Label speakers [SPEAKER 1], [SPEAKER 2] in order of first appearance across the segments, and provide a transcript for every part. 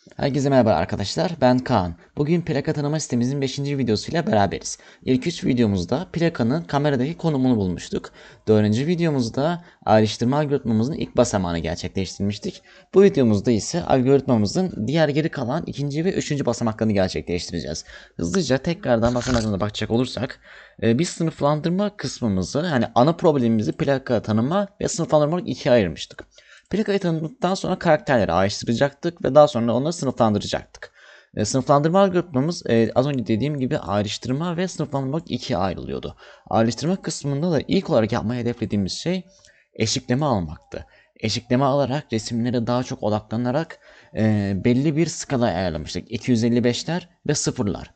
[SPEAKER 1] Herkese merhaba arkadaşlar, ben Kaan. Bugün plaka tanıma sistemimizin 5. videosuyla beraberiz. İlk 3 videomuzda plakanın kameradaki konumunu bulmuştuk. 4. videomuzda ayrıştırma algoritmamızın ilk basamağını gerçekleştirmiştik. Bu videomuzda ise algoritmamızın diğer geri kalan 2. ve 3. basamaklarını gerçekleştireceğiz. Hızlıca tekrardan basamaklarına bakacak olursak, biz sınıflandırma kısmımızı, yani ana problemimizi plaka tanıma ve sınıflandırma olarak ikiye ayırmıştık. Plakayı tanıdıktan sonra karakterleri ayrıştıracaktık ve daha sonra onları sınıflandıracaktık. Sınıflandırma algoritmamız az önce dediğim gibi ayrıştırma ve sınıflandırma olarak ikiye ayrılıyordu. Ayrıştırma kısmında da ilk olarak yapmayı hedeflediğimiz şey eşikleme almaktı. Eşikleme alarak resimlere daha çok odaklanarak belli bir skala ayarlamıştık. 255'ler ve sıfırlar.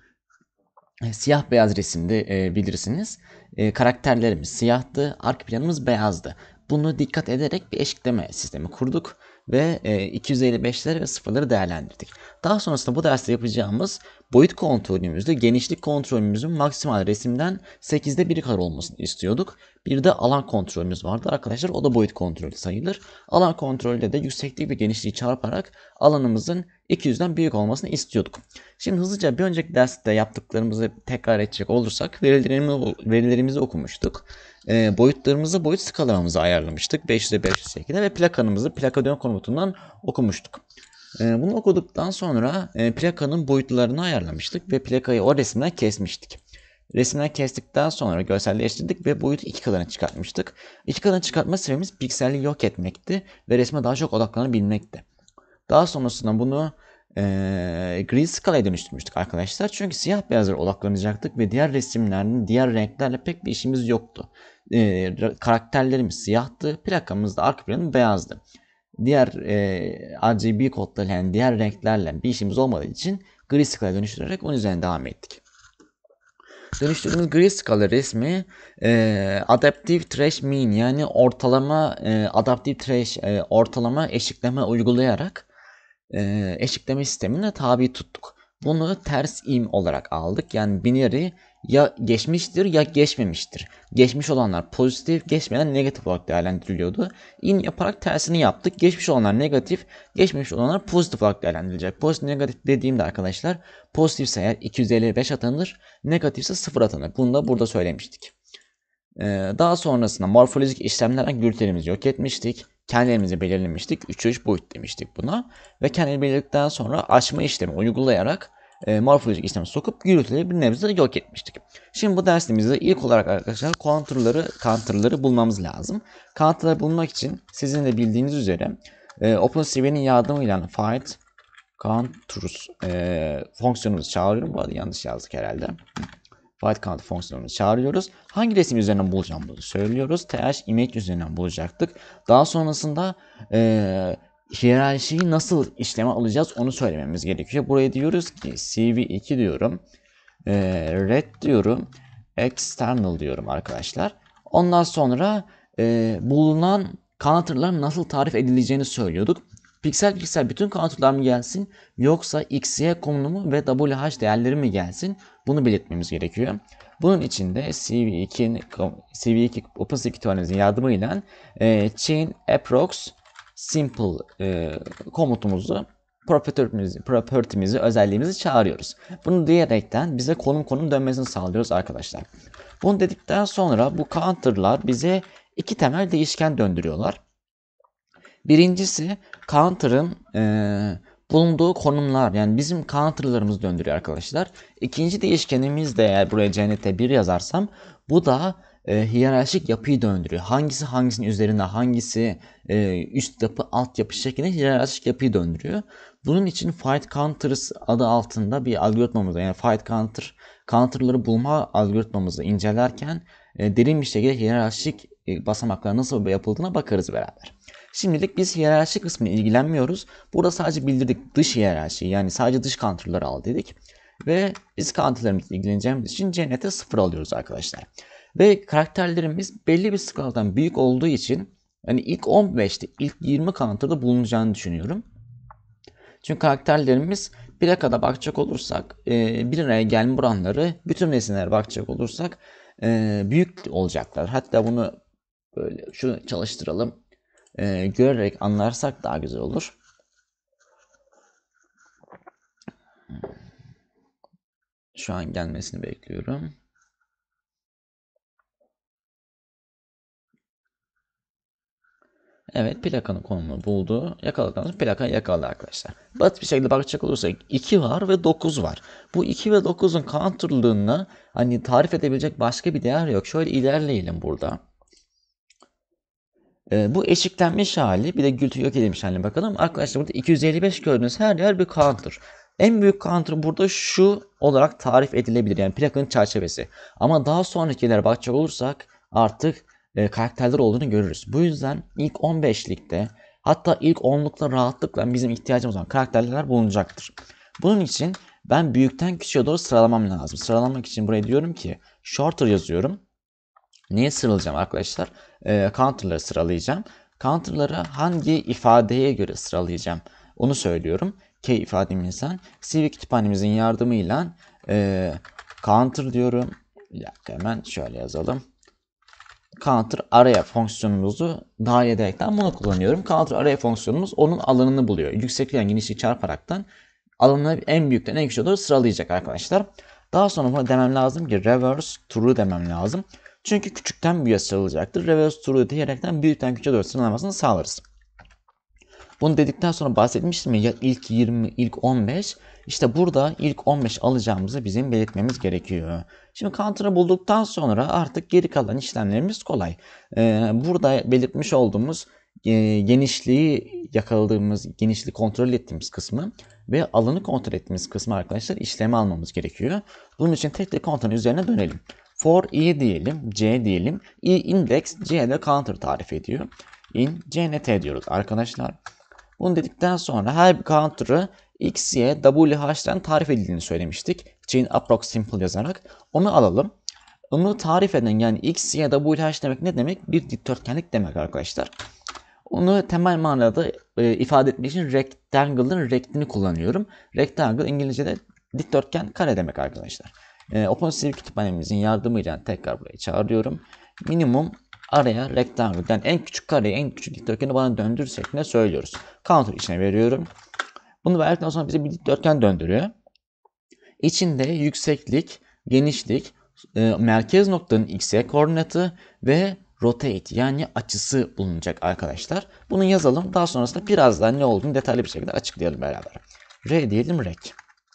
[SPEAKER 1] Siyah beyaz resimde bilirsiniz. Karakterlerimiz siyahtı, arka planımız beyazdı. Bunu dikkat ederek bir eşikleme sistemi kurduk ve 255'leri ve sıfırları değerlendirdik. Daha sonrasında bu derste yapacağımız boyut kontrolümüzde genişlik kontrolümüzün maksimal resimden 8'de 1 kadar olmasını istiyorduk. Bir de alan kontrolümüz vardı arkadaşlar. O da boyut kontrolü sayılır. Alan kontrolde de yükseklik ve genişliği çarparak alanımızın 200'den büyük olmasını istiyorduk. Şimdi hızlıca bir önceki derste yaptıklarımızı tekrar edecek olursak verilerimizi okumuştuk. Boyutlarımızı, boyut skalalarımızı ayarlamıştık. 500'e 500 şekilde ve plakanımızı plaka dön komutundan okumuştuk. Bunu okuduktan sonra plakanın boyutlarını ayarlamıştık ve plakayı o resimden kesmiştik. Resimden kestikten sonra görselleştirdik ve boyutu 2 katına çıkartmıştık. 2 katına çıkartma sebebimiz pikselliği yok etmekti ve resme daha çok odaklanabilmekti. Daha sonrasında bunu gri skalaya dönüştürmüştük arkadaşlar. Çünkü siyah beyazlara odaklanacaktık ve diğer resimlerin diğer renklerle pek bir işimiz yoktu. Karakterlerimiz siyahtı, plakamız da arka planı beyazdı. Diğer RGB kodlarla, yani diğer renklerle bir işimiz olmadığı için gri skalaya dönüştürerek onun üzerine devam ettik. Dönüştürdüğümüz gri skala resmi adaptive trash mean, yani ortalama adaptive trash ortalama eşikleme uygulayarak eşikleme sistemine tabi tuttuk. Bunu ters im olarak aldık. Yani binary ya geçmiştir ya geçmemiştir. Geçmiş olanlar pozitif, geçmeyenler negatif olarak değerlendiriliyordu. In yaparak tersini yaptık. Geçmiş olanlar negatif, geçmemiş olanlar pozitif olarak değerlendirilecek. Pozitif negatif dediğimde arkadaşlar, pozitifse eğer 255 atanır, negatifse 0 atanır. Bunu da burada söylemiştik. Daha sonrasında morfolojik işlemlerden gürültülerimizi yok etmiştik. Kendilerimizi belirlemiştik. 3 boyut demiştik buna. Ve kendini belirledikten sonra açma işlemi uygulayarak morfolojik işlemi sokup gürültüleri bir nebze yok etmiştik. Şimdi bu dersimizde ilk olarak arkadaşlar counter'ları bulmamız lazım. Counter'ları bulmak için sizin de bildiğiniz üzere OpenCV'nin yardımıyla find counters fonksiyonumuzu çağırıyorum. Bu arada yanlış yazdık herhalde. White counter fonksiyonunu çağırıyoruz. Hangi resim üzerinden bulacağım bunu söylüyoruz. th image üzerinden bulacaktık. Daha sonrasında hiyerarşiyi nasıl işleme alacağız onu söylememiz gerekiyor. Buraya diyoruz ki cv2 diyorum. Red diyorum. External diyorum arkadaşlar. Ondan sonra bulunan counter'ların nasıl tarif edileceğini söylüyorduk. Piksel piksel bütün counter'lar mı gelsin, yoksa x, y konumu ve wh değerleri mi gelsin? Bunu belirtmemiz gerekiyor. Bunun için de CV2 OpenCV kütüphanemizin yardımıyla chain approx simple komutumuzu property'mizi, özelliğimizi çağırıyoruz. Bunu diyerekten bize konum dönmesini sağlıyoruz arkadaşlar. Bunu dedikten sonra bu counter'lar bize iki temel değişken döndürüyorlar. Birincisi counter'ın bulunduğu konumlar, yani bizim counter'larımızı döndürüyor arkadaşlar. İkinci değişkenimiz de, eğer buraya cennete 1 yazarsam, bu da hiyerarşik yapıyı döndürüyor. Hangisi hangisinin üzerinde, hangisi üst yapı alt yapı şeklinde hiyerarşik yapıyı döndürüyor. Bunun için find counters adı altında bir algoritmamızı, yani find counter'ları bulma algoritmamızı incelerken derin bir şekilde hiyerarşik basamaklar nasıl yapıldığına bakarız beraber. Şimdilik biz hiyerarşi kısmını ilgilenmiyoruz. Burada sadece bildirdik dış hiyerarşi, yani sadece dış counter'ları al dedik. Ve biz counter'larımızla ilgileneceğimiz için cennete 0 alıyoruz arkadaşlar. Ve karakterlerimiz belli bir skaladan büyük olduğu için, yani ilk 15'te, ilk 20 counter'da bulunacağını düşünüyorum. Çünkü karakterlerimiz plakada bakacak olursak, bir araya gelme oranları, bütün resimlere bakacak olursak büyük olacaklar. Hatta bunu böyle şunu çalıştıralım. Görerek anlarsak daha güzel olur. Şu an gelmesini bekliyorum. Evet, plakanın konumunu buldu. Yakaladıktan sonra plakayı yakaladı arkadaşlar. Basit bir şekilde bakacak olursak 2 var ve 9 var. Bu 2 ve 9'un counterlığını hani tarif edebilecek başka bir değer yok. Şöyle ilerleyelim burada. Bu eşiklenmiş hali, bir de gürültü yok edilmiş haline bakalım. Arkadaşlar burada 255 gördüğünüz her yer bir counter. En büyük counter burada şu olarak tarif edilebilir, yani plakanın çerçevesi. Ama daha sonrakilere bakacak olursak artık karakterler olduğunu görürüz. Bu yüzden ilk 15'likte, hatta ilk 10'lukta rahatlıkla bizim ihtiyacımız olan karakterler bulunacaktır. Bunun için ben büyükten küçüğe doğru sıralamam lazım. Sıralamak için buraya diyorum ki shorter yazıyorum. Niye sıralayacağım arkadaşlar? Counter'ları sıralayacağım. Counter'ları hangi ifadeye göre sıralayacağım? Onu söylüyorum. K ifademizden CV kütüphanemizin yardımıyla counter diyorum. Bir dakika, hemen şöyle yazalım. Counter array fonksiyonumuzu dahil ederekten bunu kullanıyorum. Counter array fonksiyonumuz onun alanını buluyor. Yükseklikle genişliği çarparaktan alanını en büyükten en küçüğe doğru sıralayacak arkadaşlar. Daha sonra buna demem lazım ki reverse true demem lazım. Çünkü küçükten büyüğe sıralayacaktır. Reverse true diyerekten büyükten küçüğe doğru sıralamasını sağlarız. Bunu dedikten sonra bahsetmiştim ya, ilk 20, ilk 15. İşte burada ilk 15 alacağımızı bizim belirtmemiz gerekiyor. Şimdi counter'ı bulduktan sonra artık geri kalan işlemlerimiz kolay. Burada belirtmiş olduğumuz genişliği yakaladığımız, genişliği kontrol ettiğimiz kısmı ve alanı kontrol ettiğimiz kısmı arkadaşlar işleme almamız gerekiyor. Bunun için tek tek counter'ın üzerine dönelim. For i diyelim, c diyelim. I index, c de counter tarif ediyor. In cnt diyoruz arkadaşlar. Bunu dedikten sonra her bir counter'ı x, y, w, h'den tarif edildiğini söylemiştik. Chain approx simple yazarak. Onu alalım. Onu tarif eden, yani x, y, w, h demek ne demek? Bir dikdörtgenlik demek arkadaşlar. Onu temel manada ifade etmek için rectangle'ın rect'ini kullanıyorum. Rectangle İngilizce'de dikdörtgen, kare demek arkadaşlar. OpenCV kütüphanemizin yardımıyla tekrar buraya çağırıyorum. Minimum araya rectangle, yani en küçük kareyi, en küçük dikdörtgeni bana döndür şeklinde söylüyoruz. Counter içine veriyorum. Bunu verdikten sonra bize bir dikdörtgen döndürüyor. İçinde yükseklik, genişlik, merkez noktanın x'e koordinatı ve rotate, yani açısı bulunacak arkadaşlar. Bunu yazalım. Daha sonrasında biraz daha ne olduğunu detaylı bir şekilde açıklayalım beraber. R diyelim, rec.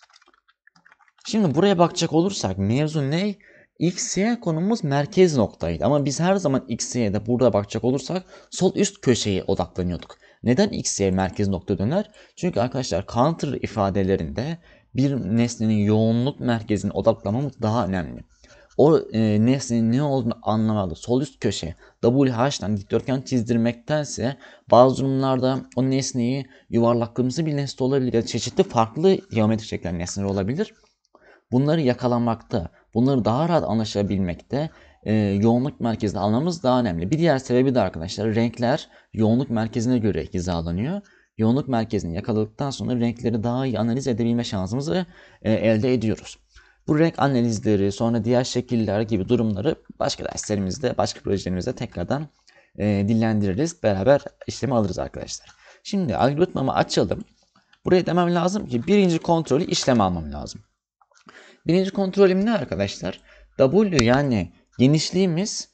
[SPEAKER 1] Şimdi buraya bakacak olursak mevzu ne? X, Y konumuz merkez noktaydı. Ama biz her zaman X, Y'de burada bakacak olursak sol üst köşeye odaklanıyorduk. Neden X, Y merkez nokta döner? Çünkü arkadaşlar counter ifadelerinde bir nesnenin yoğunluk merkezine odaklanmamız daha önemli. O nesnenin ne olduğunu anlamalı. Sol üst köşe WH'dan dikdörtgen çizdirmektense bazı durumlarda o nesneyi yuvarlaklığımızı bir nesne olabilir ya da çeşitli farklı geometrik şekiller nesneler olabilir. Bunları yakalamakta, bunları daha rahat anlaşabilmekte yoğunluk merkezini almamız daha önemli. Bir diğer sebebi de arkadaşlar renkler yoğunluk merkezine göre hizalanıyor. Yoğunluk merkezini yakaladıktan sonra renkleri daha iyi analiz edebilme şansımızı elde ediyoruz. Bu renk analizleri, sonra diğer şekiller gibi durumları başka derslerimizde, başka projelerimizde tekrardan dillendiririz. Beraber işlemi alırız arkadaşlar. Şimdi algoritmamı açalım. Buraya demem lazım ki birinci kontrolü işlem almam lazım. Birinci kontrolüm ne arkadaşlar? W, yani genişliğimiz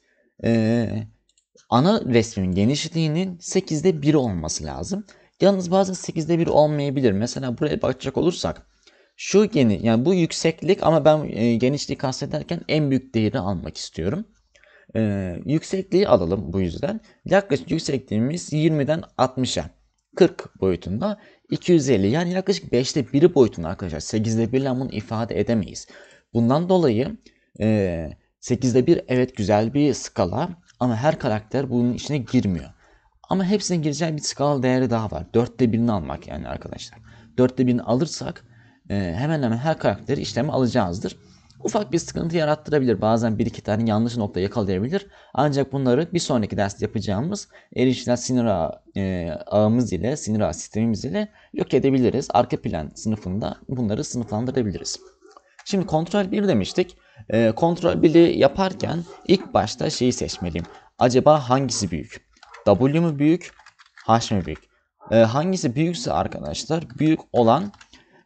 [SPEAKER 1] ana resmin genişliğinin 8'de 1 olması lazım. Yalnız bazen 8'de 1 olmayabilir. Mesela buraya bakacak olursak şu yani bu yükseklik, ama ben genişliği kastederken en büyük değeri almak istiyorum. Yüksekliği alalım bu yüzden. Yaklaşık yüksekliğimiz 20'den 60'a 40 boyutunda, 250, yani yaklaşık 5'te 1'i boyutunda arkadaşlar. 8'de 1 ile bunu ifade edemeyiz. Bundan dolayı 8'de 1 evet güzel bir skala, ama her karakter bunun içine girmiyor. Ama hepsine gireceği bir skala değeri daha var. 4'te 1'ini almak yani arkadaşlar. 4'te 1'ini alırsak hemen hemen her karakteri işleme alacağızdır. Ufak bir sıkıntı yarattırabilir. Bazen bir iki tane yanlış nokta yakalayabilir. Ancak bunları bir sonraki derste yapacağımız erişilen sinir ağımız ile, sinir ağ sistemimiz ile yok edebiliriz. Arka plan sınıfında bunları sınıflandırabiliriz. Şimdi kontrol 1 demiştik. Kontrol 1'i yaparken ilk başta şeyi seçmeliyim. Acaba hangisi büyük? W mu büyük? H mi büyük? Hangisi büyükse arkadaşlar, büyük olan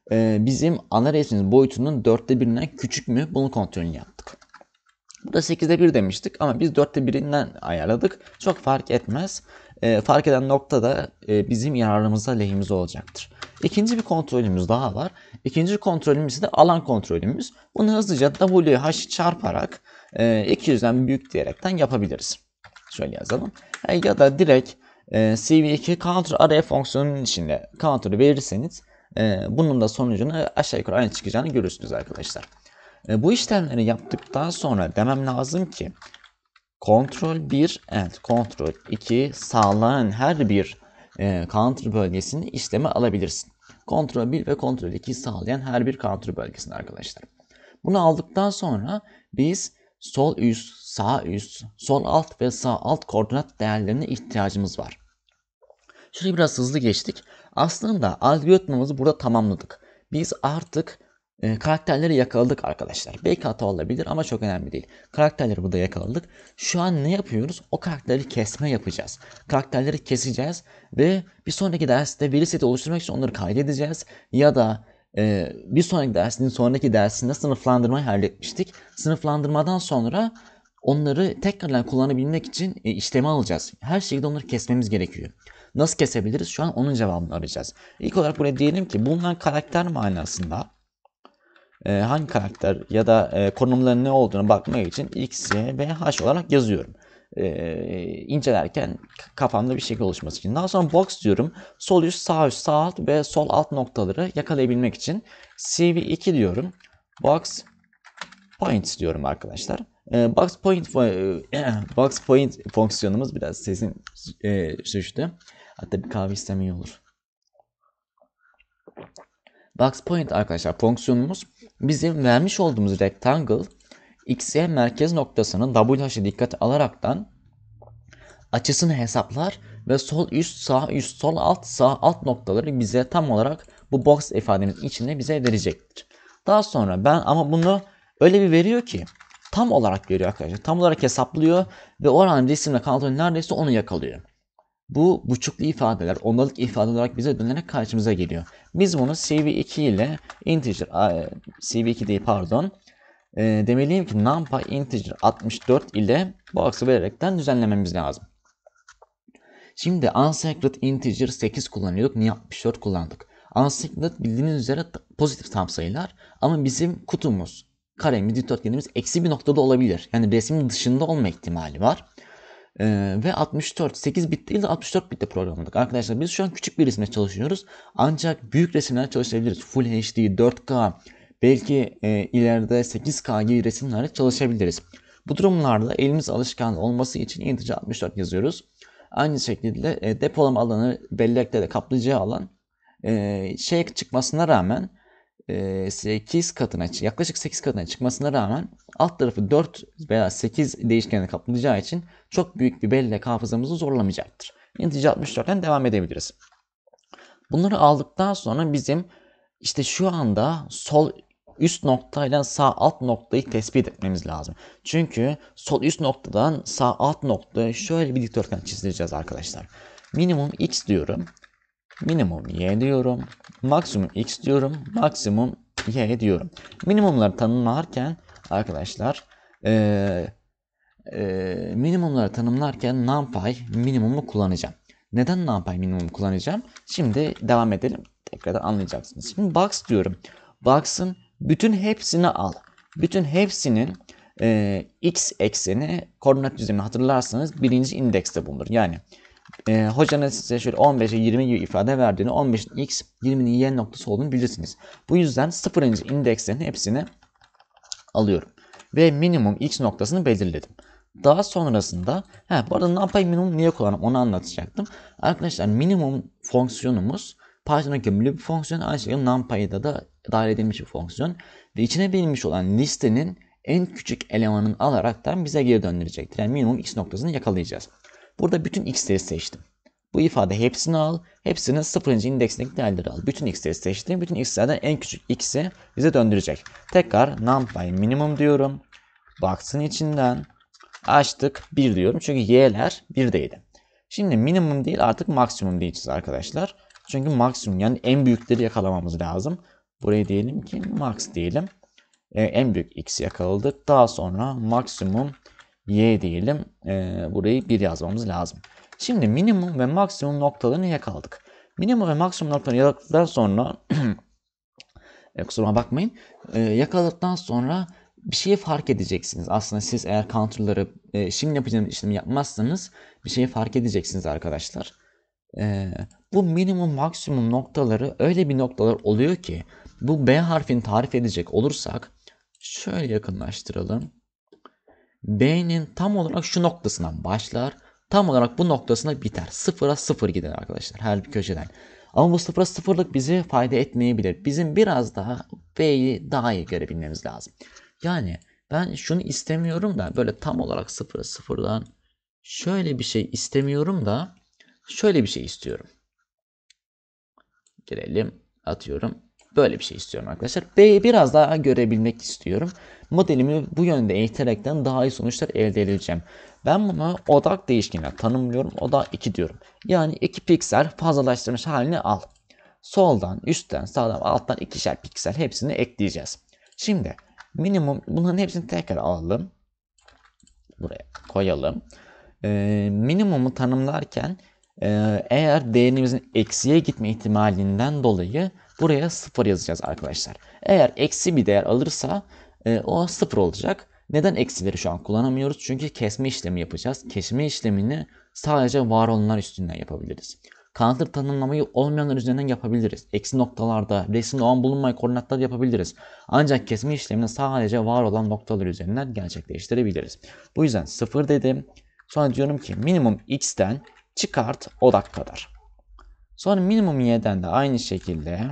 [SPEAKER 1] bizim ana resmimiz boyutunun 1/4'ünden küçük mü, bunu kontrolünü yaptık. Burada 8'de 1 demiştik ama biz 1/4'ünden ayarladık. Çok fark etmez. Fark eden nokta da bizim yararımıza, lehimize olacaktır. İkinci bir kontrolümüz daha var. İkinci kontrolümüz de alan kontrolümüz. Bunu hızlıca WH çarparak 200'den büyük diyerekten yapabiliriz. Şöyle yazalım. Ya da direkt CV2 counter array fonksiyonunun içinde counter'ı verirseniz bunun da sonucunu aşağı yukarı aynı çıkacağını görürsünüz arkadaşlar. Bu işlemleri yaptıktan sonra demem lazım ki Ctrl 1 and Ctrl 2 sağlayan her bir counter bölgesini işleme alabilirsin. Ctrl 1 ve Ctrl 2 sağlayan her bir counter bölgesini arkadaşlar. Bunu aldıktan sonra biz sol üst, sağ üst, sol alt ve sağ alt koordinat değerlerine ihtiyacımız var. Şurayı biraz hızlı geçtik. Aslında algoritmamızı burada tamamladık. Biz artık karakterleri yakaladık arkadaşlar. Belki hata olabilir ama çok önemli değil. Karakterleri burada yakaladık. Şu an ne yapıyoruz? O karakterleri kesme yapacağız. Karakterleri keseceğiz ve bir sonraki derste veri seti oluşturmak için onları kaydedeceğiz. Ya da bir sonraki dersinde sınıflandırmayı halletmiştik. Sınıflandırmadan sonra onları tekrardan kullanabilmek için işleme alacağız. Her şekilde onları kesmemiz gerekiyor. Nasıl kesebiliriz? Şu an onun cevabını arayacağız. İlk olarak buraya diyelim ki bulunan karakter manasında hangi karakter ya da konumların ne olduğunu bakmak için X, Y ve H olarak yazıyorum. İncelerken kafamda bir şekil oluşması için. Daha sonra box diyorum. Sol üst, sağ üst, sağ alt ve sol alt noktaları yakalayabilmek için CV2 diyorum. Box points diyorum arkadaşlar. Box point fonksiyonumuz biraz sesim düştü. Hatta bir kahve istemem iyi olur. Box point arkadaşlar fonksiyonumuz bizim vermiş olduğumuz rectangle x'ye merkez noktasının WH'e dikkat alaraktan açısını hesaplar ve sol üst, sağ üst, sol alt, sağ alt noktaları bize tam olarak bu box ifademizin içinde bize verecektir. Daha sonra ama bunu öyle bir veriyor ki tam olarak veriyor arkadaşlar. Tam olarak hesaplıyor ve oranın resimle kontrolü neredeyse onu yakalıyor. Bu buçuklu ifadeler, ondalık ifade olarak bize dönerek karşımıza geliyor. Biz bunu CV2 ile integer, CV2 değil pardon, demeliyim ki numpy integer 64 ile box'ı vererekten düzenlememiz lazım. Şimdi unsacred integer 8 kullanıyorduk. Niye 64 kullandık? Unsacred bildiğiniz üzere pozitif tam sayılar ama bizim kutumuz, karemiz, dikdörtgenimiz eksi bir noktada olabilir. Yani resmin dışında olma ihtimali var. Ve 64, 8 bit değil de 64 bitte programladık. Arkadaşlar biz şu an küçük bir resimle çalışıyoruz. Ancak büyük resimlerle çalışabiliriz. Full HD, 4K, belki ileride 8K gibi resimlerle çalışabiliriz. Bu durumlarda elimiz alışkan olması için integer 64 yazıyoruz. Aynı şekilde depolama alanı bellekte de kaplayacağı alan çıkmasına rağmen 8 katına, yaklaşık 8 katına çıkmasına rağmen alt tarafı 4 veya 8 değişkenle kaplayacağı için çok büyük bir bellek hafızamızı zorlamayacaktır. Integer 64'ten devam edebiliriz. Bunları aldıktan sonra bizim işte şu anda sol üst noktayla sağ alt noktayı tespit etmemiz lazım. Çünkü sol üst noktadan sağ alt noktaya şöyle bir dikdörtgen çizeceğiz arkadaşlar. Minimum x diyorum. Minimum y diyorum. Maksimum x diyorum. Maksimum y diyorum. Minimumları tanımlarken arkadaşlar minimumları tanımlarken numpy minimumu kullanacağım. Neden numpy minimumu kullanacağım? Şimdi devam edelim. Tekrardan anlayacaksınız. Şimdi box diyorum. Box'ın bütün hepsini al. Bütün hepsinin x ekseni koordinat düzlemini hatırlarsanız birinci indekste bulunur. Yani hocanın size şöyle 15'e 20 gibi ifade verdiğini, 15'in x, 20'nin y noktası olduğunu bilirsiniz. Bu yüzden 0. indekslerin hepsini alıyorum. Ve minimum x noktasını belirledim. Daha sonrasında, bu arada numpy minimum niye kullanıyorum onu anlatacaktım. Arkadaşlar minimum fonksiyonumuz Python'a gömülü bir fonksiyon. Aynı şekilde numpy'da da dahil edilmiş bir fonksiyon. Ve içine verilmiş olan listenin en küçük elemanını alaraktan bize geri döndürecektir. Yani minimum x noktasını yakalayacağız. Burada bütün x'leri seçtim. Bu ifade hepsini al. Hepsinin 0. indeksindeki değerleri al. Bütün x'leri seçtim. Bütün x'lerden en küçük x'i bize döndürecek. Tekrar numpy minimum diyorum. Box'ın içinden açtık 1 diyorum. Çünkü y'ler 1'deydi. Şimdi minimum değil artık maksimum diyeceğiz arkadaşlar. Çünkü maksimum yani en büyükleri yakalamamız lazım. Burayı diyelim ki max diyelim. En büyük x'i yakaladık. Daha sonra maksimum y diyelim. Burayı 1 yazmamız lazım. Şimdi minimum ve maksimum noktalarını yakaladık. Minimum ve maksimum noktalarını yakaladıktan sonra kusuruma bakmayın. Yakaladıktan sonra bir şeyi fark edeceksiniz. Aslında siz eğer counter'ları şimdi yapacağınız işlemi yapmazsanız bir şeyi fark edeceksiniz arkadaşlar. Bu minimum maksimum noktaları öyle bir noktalar oluyor ki bu B harfini tarif edecek olursak şöyle yakınlaştıralım. B'nin tam olarak şu noktasından başlar. Tam olarak bu noktasına biter. 0'a 0 gider arkadaşlar her bir köşeden. Ama bu 0'a 0'lık bize fayda etmeyebilir. Bizim biraz daha B'yi daha iyi görebilmemiz lazım. Yani ben şunu istemiyorum da böyle tam olarak 0'a 0'dan şöyle bir şey istemiyorum da şöyle bir şey istiyorum. Girelim, atıyorum. Böyle bir şey istiyorum arkadaşlar. B'yi biraz daha görebilmek istiyorum. Modelimi bu yönde eğiterekten daha iyi sonuçlar elde edeceğim. Ben buna odak değişkenine tanımlıyorum. Odak 2 diyorum. Yani 2 piksel fazlalaştırmış halini al. Soldan, üstten, sağdan, alttan 2'şer piksel hepsini ekleyeceğiz. Şimdi minimum bunların hepsini tekrar alalım. Buraya koyalım. Minimumu tanımlarken eğer değerimizin eksiye gitme ihtimalinden dolayı buraya 0 yazacağız arkadaşlar. Eğer eksi bir değer alırsa o 0 olacak. Neden eksileri şu an kullanamıyoruz? Çünkü kesme işlemi yapacağız. Kesme işlemini sadece var olanlar üstünden yapabiliriz. Counter tanımlamayı olmayanlar üzerinden yapabiliriz. Eksi noktalarda, resimde o an bulunmayan koordinatlar yapabiliriz. Ancak kesme işlemini sadece var olan noktalar üzerinden gerçekleştirebiliriz. Bu yüzden 0 dedim. Sonra diyorum ki minimum x'ten çıkart odak kadar. Sonra minimum y'den de aynı şekilde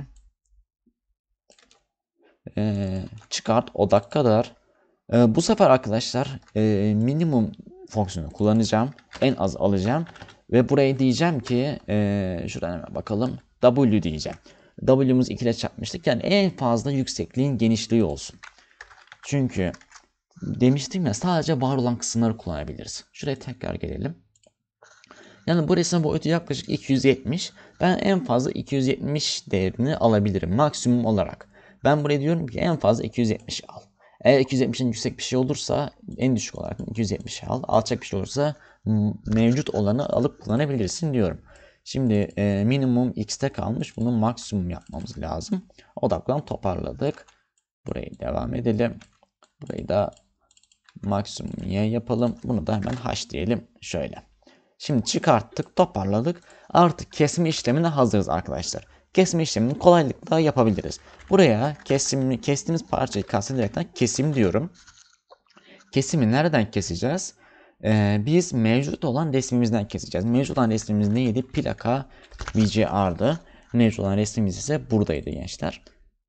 [SPEAKER 1] çıkart odak kadar. Bu sefer arkadaşlar minimum fonksiyonu kullanacağım. En az alacağım. Ve buraya diyeceğim ki şuradan hemen bakalım. W diyeceğim. W'muz 2 ile çarpmıştık. Yani en fazla yüksekliğin genişliği olsun. Çünkü demiştim ya sadece var olan kısımları kullanabiliriz. Şuraya tekrar gelelim. Yani bu resmin boyutu yaklaşık 270. Ben en fazla 270 değerini alabilirim maksimum olarak. Ben buraya diyorum ki en fazla 270 al. Eğer 270'in yüksek bir şey olursa en düşük olarak 270 al. Alçak bir şey olursa mevcut olanı alıp kullanabilirsin diyorum. Şimdi minimum x'te kalmış. Bunu maksimum yapmamız lazım. Odaklan toparladık. Burayı devam edelim. Burayı da maksimum y yapalım. Bunu da hemen h diyelim. Şöyle. Şimdi çıkarttık, toparladık. Artık kesme işlemine hazırız arkadaşlar. Kesme işlemini kolaylıkla yapabiliriz. Buraya kestiğimiz parçayı kastederekten kesim diyorum. Kesimi nereden keseceğiz? Biz mevcut olan resmimizden keseceğiz. Mevcut olan resmimiz neydi? Plaka VGR'dı. Mevcut olan resmimiz ise buradaydı gençler.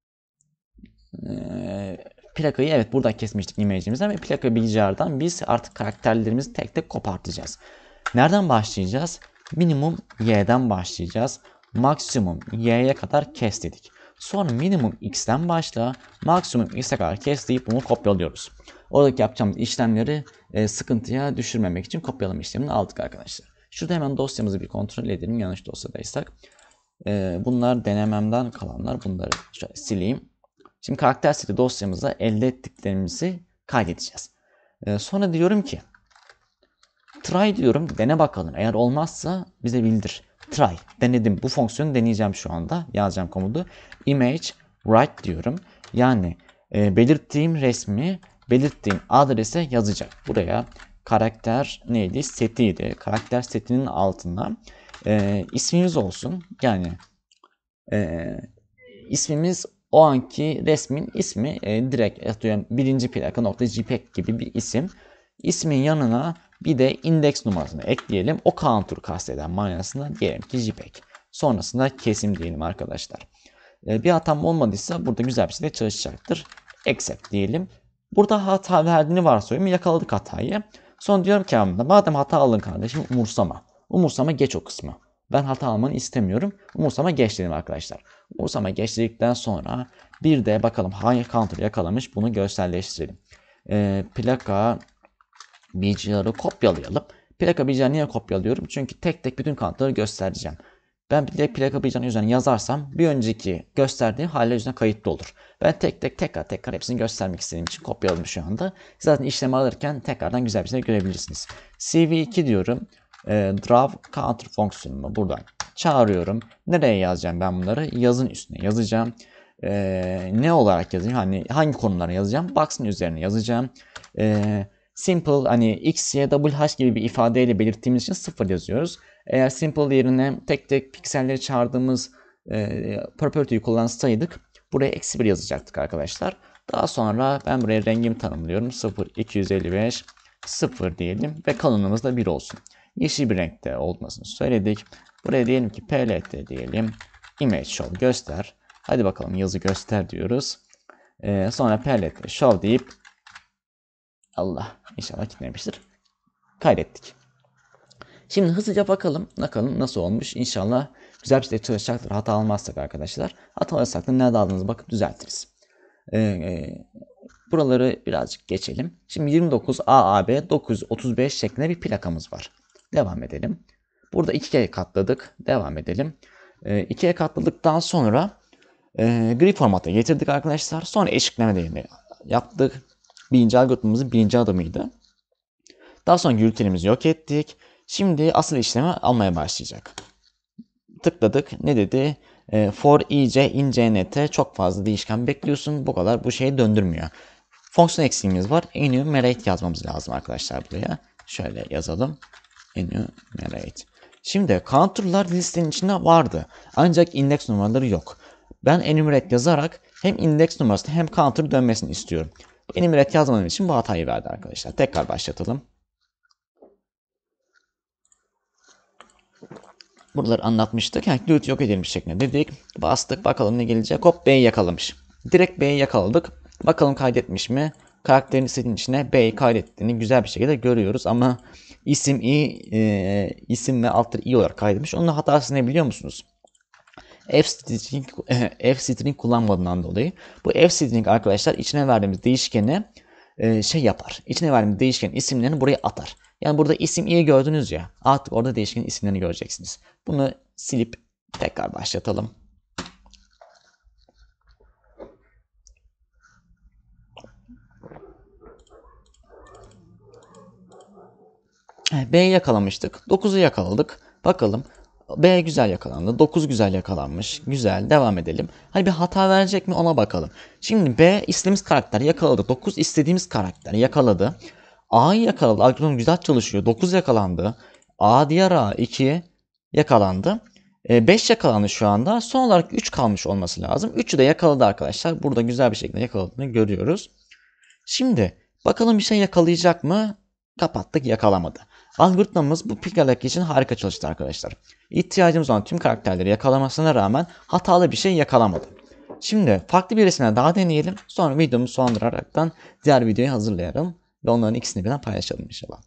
[SPEAKER 1] Plakayı evet buradan kesmiştik image'imizden ve plaka VGR'dan biz artık karakterlerimizi tek tek kopartacağız. Nereden başlayacağız? Minimum y'den başlayacağız. Maksimum y'ye kadar kes dedik. Sonra minimum x'ten başla, maksimum x'e kadar kes deyip bunu kopyalıyoruz. Oradaki yapacağımız işlemleri sıkıntıya düşürmemek için kopyalama işlemini aldık arkadaşlar. Şurada hemen dosyamızı bir kontrol edelim yanlış dosyadaysak. Bunlar denememden kalanlar. Bunları şöyle sileyim. Şimdi karakter seti dosyamıza elde ettiklerimizi kaydedeceğiz. Sonra diyorum ki try diyorum, dene bakalım. Eğer olmazsa bize bildir. Try, denedim. Bu fonksiyonu deneyeceğim şu anda. Yazacağım komutu. Image write diyorum. Yani belirttiğim resmi belirttiğim adrese yazacak. Buraya karakter neydi? Setiydi. Karakter setinin altına ismimiz olsun. Yani ismimiz o anki resmin ismi direkt atıyorum birinci plaka nokta JPEG gibi bir isim. İsmin yanına bir de indeks numarasını ekleyelim. O counter'ı kasteden manasında diyelim ki JPEG. Sonrasında kesim diyelim arkadaşlar. Bir hatam olmadıysa burada güzel bir şekilde çalışacaktır. Accept diyelim. Burada hata verdiğini varsayıyorum. Yakaladık hatayı. Sonra diyorum ki madem hata aldın kardeşim umursama. Umursama geç o kısmı. Ben hata almanı istemiyorum. Umursama geç dedim arkadaşlar. Umursama geç dedikten sonra bir de bakalım hangi counter yakalamış bunu görselleştirelim. Plaka BGR'ı kopyalayalım. Plaka BGR'ı niye kopyalıyorum? Çünkü tek tek bütün counter'ları göstereceğim. Ben bir de plaka heyecanı üzerine yazarsam bir önceki gösterdiği hale üzerine kayıtlı olur. Ben tekrar hepsini göstermek istediğim için kopyaladım şu anda. Zaten işlemi alırken tekrardan güzel bir şey görebilirsiniz. CV2 diyorum. Draw counter fonksiyonunu buradan çağırıyorum. Nereye yazacağım ben bunları? Yazın üstüne yazacağım. Ne olarak yazayım? Hani hangi konulara yazacağım? Box'ın üzerine yazacağım. Simple hani x, y, double h gibi bir ifadeyle belirttiğimiz için 0 yazıyoruz. Eğer simple yerine tek pikselleri çağırdığımız property'yi kullansaydık buraya -1 yazacaktık arkadaşlar. Daha sonra ben buraya rengimi tanımlıyorum. 0, 255, 0 diyelim ve kalınlığımız da 1 olsun. Yeşil bir renkte olmasını söyledik. Buraya diyelim ki plt diyelim. Image show göster. Hadi bakalım yazı göster diyoruz. Sonra plt show deyip Allah inşallah gitmemiştir. Kaydettik. Şimdi hızlıca bakalım nasıl olmuş. İnşallah güzel bir şekilde çalışacaktır. Hata almazsak arkadaşlar. Hata alırsak da nerede aldığınızı bakıp düzeltiriz. Buraları birazcık geçelim. Şimdi 29 AAB 935 şeklinde bir plakamız var. Devam edelim. Burada 2'ye katladık. Devam edelim. 2'ye katladıktan sonra gri formata getirdik arkadaşlar. Sonra eşitleme değerini yaptık. Birinci algoritmamızın birinci adımıydı. Daha sonra gürültülerimizi yok ettik. Şimdi asıl işlemi almaya başlayacak. Tıkladık. Ne dedi? For ic in cnt çok fazla değişken bekliyorsun. Bu kadar bu şeyi döndürmüyor. Fonksiyon eksiğimiz var. Enumerate yazmamız lazım arkadaşlar buraya. Şöyle yazalım. Enumerate. Şimdi counter'lar listenin içinde vardı. Ancak index numaraları yok. Ben enumerate yazarak hem index numarasını hem counter dönmesini istiyorum. Enumerate yazmadığım için bu hatayı verdi arkadaşlar. Tekrar başlatalım. Buraları anlatmıştık. Yani gürültü yok edilmiş şeklinde dedik. Bastık bakalım ne gelecek. Hop B'yi yakalamış. Direkt B'yi yakaladık. Bakalım kaydetmiş mi? Karakterin istediğinin içine B'yi kaydettiğini güzel bir şekilde görüyoruz. Ama isim isim ve alttır i olarak kaydetmiş. Onun hatası ne biliyor musunuz? F-string kullanmadığından dolayı. Bu F-string arkadaşlar içine verdiğimiz değişkeni şey yapar. İçine verdiğimiz değişkenin isimlerini buraya atar. Yani burada isim i gördünüz ya. Artık orada değişkenin isimlerini göreceksiniz. Bunu silip tekrar başlatalım. B'yi yakalamıştık. 9'u yakaladık. Bakalım. B güzel yakalandı. 9 güzel yakalanmış. Güzel. Devam edelim. Hani bir hata verecek mi ona bakalım. Şimdi B istediğimiz karakter yakaladı. 9 istediğimiz karakter yakaladı. A'yı yakaladı. Algoritma güzel çalışıyor. 9 yakalandı. A diğer A 2 yakalandı. 5 yakalandı şu anda. Son olarak 3 kalmış olması lazım. 3'ü de yakaladı arkadaşlar. Burada güzel bir şekilde yakaladığını görüyoruz. Şimdi bakalım bir şey yakalayacak mı? Kapattık, yakalamadı. Algoritmamız bu pikalak için harika çalıştı arkadaşlar. İhtiyacımız olan tüm karakterleri yakalamasına rağmen hatalı bir şey yakalamadı. Şimdi farklı bir resimle daha deneyelim. Sonra videomu sonlandıraraktan diğer videoyu hazırlayalım. Ve onların ikisini birden paylaşalım inşallah.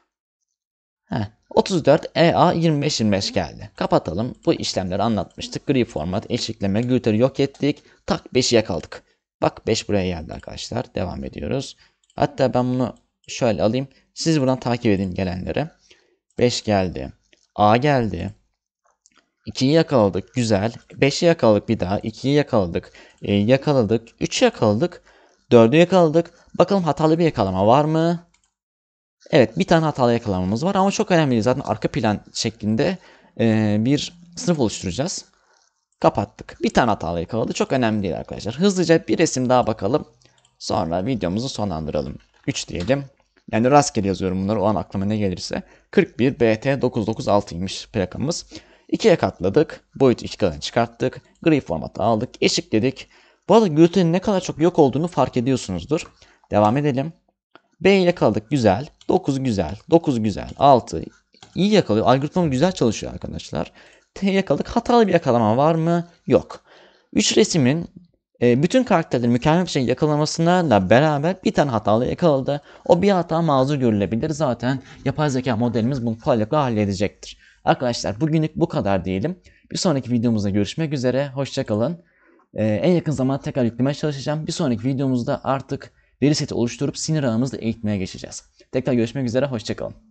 [SPEAKER 1] 34 EA 2525 geldi. Kapatalım. Bu işlemleri anlatmıştık. Gri format, eşikleme, gürültüleri yok ettik. Tak 5'i yakaladık. Bak 5 buraya geldi arkadaşlar. Devam ediyoruz. Hatta ben bunu şöyle alayım. Siz buradan takip edin gelenleri. 5 geldi. A geldi. 2'yi yakaladık. Güzel. 5'i yakaladık bir daha. 2'yi yakaladık. Yakaladık. 3'ü yakaladık. 4'ü yakaladık. Bakalım hatalı bir yakalama var mı? Evet, bir tane hatalı yakalamamız var ama çok önemli değil. Zaten arka plan şeklinde bir sınıf oluşturacağız. Kapattık. Bir tane hatalı yakaladı. Çok önemli değil arkadaşlar. Hızlıca bir resim daha bakalım. Sonra videomuzu sonlandıralım. 3 diyelim. Yani rastgele yazıyorum bunları o an aklıma ne gelirse. 41 BT 996'ymış plakamız. 2'ye katladık. Boyutu 2 katına çıkarttık. Gri formatı aldık. Eşitledik. Bu arada gürültünün ne kadar çok yok olduğunu fark ediyorsunuzdur. Devam edelim. B'yi yakaladık. Güzel. 9 güzel. 9 güzel. 6. İyi yakalıyor. Algoritmam güzel çalışıyor arkadaşlar. T yakaladık. Hatalı bir yakalama var mı? Yok. 3 resimin bütün karakterlerin mükemmel bir şey yakalamasına beraber bir tane hatalı yakaladı. O bir hata mazur görülebilir. Zaten yapay zeka modelimiz bunu kolaylıkla halledecektir. Arkadaşlar bugünlük bu kadar diyelim. Bir sonraki videomuzda görüşmek üzere. Hoşçakalın. En yakın zamanda tekrar yüklemeye çalışacağım. Bir sonraki videomuzda artık veri seti oluşturup sinir ağımızla eğitmeye geçeceğiz. Tekrar görüşmek üzere. Hoşçakalın.